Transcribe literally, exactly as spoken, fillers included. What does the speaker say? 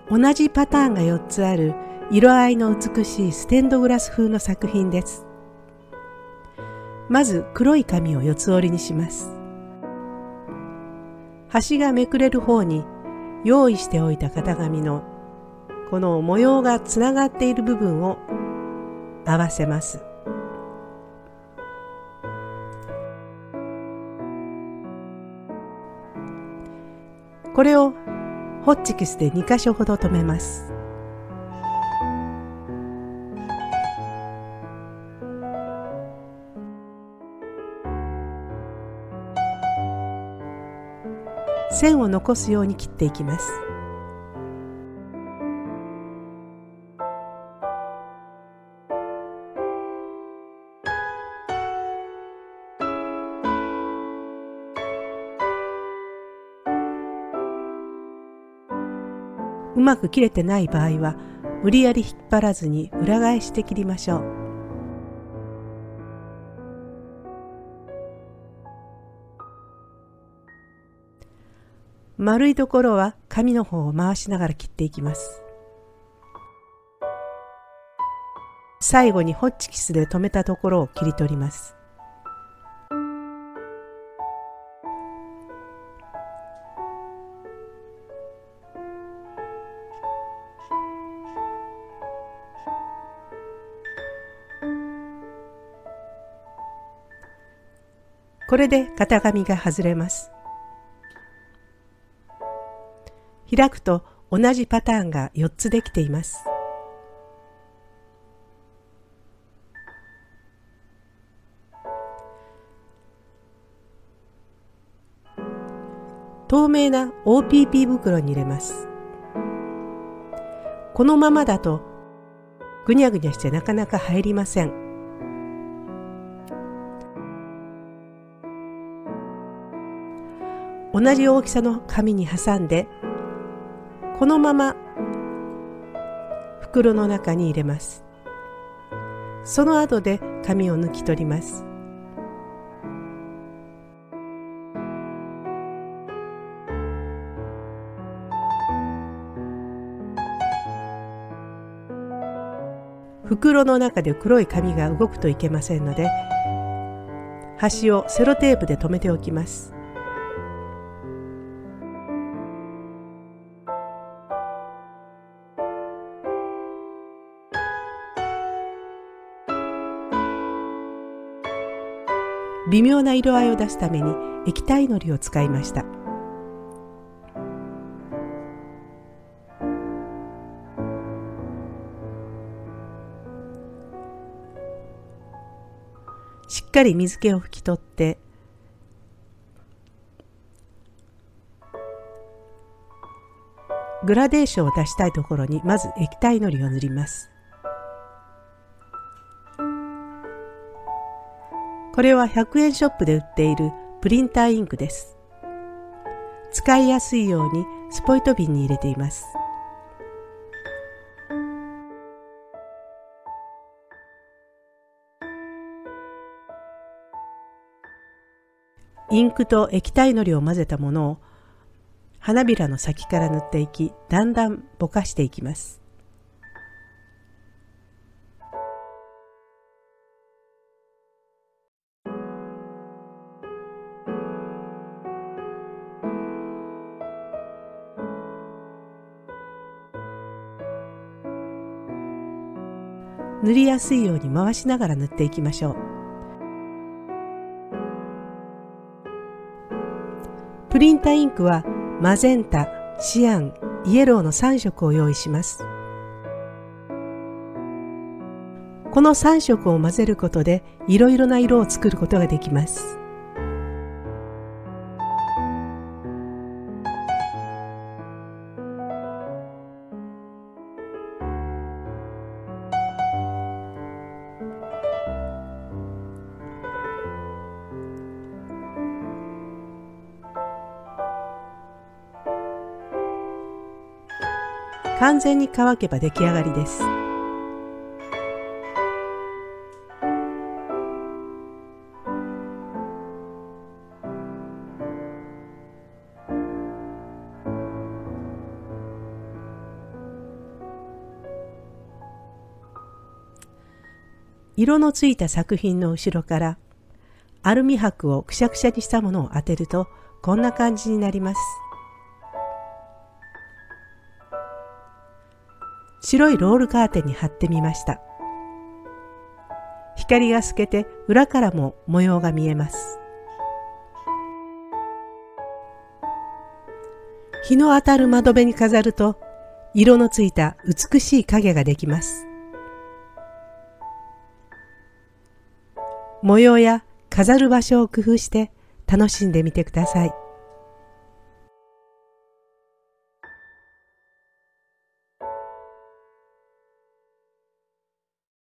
同じパターンがよっつある色合いの美しいステンドグラス風の作品です。まず黒い紙を四つ折りにします。端がめくれる方に用意しておいた型紙のこの模様がつながっている部分を合わせます。これをホッチキスでにかしょほど留めます。線を残すように切っていきます。うまく切れてない場合は無理やり引っ張らずに裏返して切りましょう。丸いところは紙の方を回しながら切っていきます。最後にホッチキスで留めたところを切り取ります。これで型紙が外れます。開くと同じパターンがよっつできています。透明な オーピーピー 袋に入れます。このままだとぐにゃぐにゃしてなかなか入りません。同じ大きさの紙に挟んでこのまま袋の中に入れます。その後で紙を抜き取ります。袋の中で黒い紙が動くといけませんので、端をセロテープで留めておきます。微妙な色合いを出すために液体のりを使いました。しっかり水気を拭き取ってグラデーションを出したいところにまず液体のりを塗ります。これはひゃくえんショップで売っているプリンターインクです。使いやすいようにスポイト瓶に入れています。インクと液体のりを混ぜたものを花びらの先から塗っていき、だんだんぼかしていきます。塗りやすいように回しながら塗っていきましょう。プリンターインクはマゼンタ、シアン、イエローのさんしょくを用意します。このさんしょくを混ぜることでいろいろな色を作ることができます。完全に乾けば出来上がりです。 色のついた作品の後ろからアルミ箔をくしゃくしゃにしたものを当てるとこんな感じになります。白いロールカーテンに貼ってみました。光が透けて裏からも模様が見えます。日の当たる窓辺に飾ると色のついた美しい影ができます。模様や飾る場所を工夫して楽しんでみてください。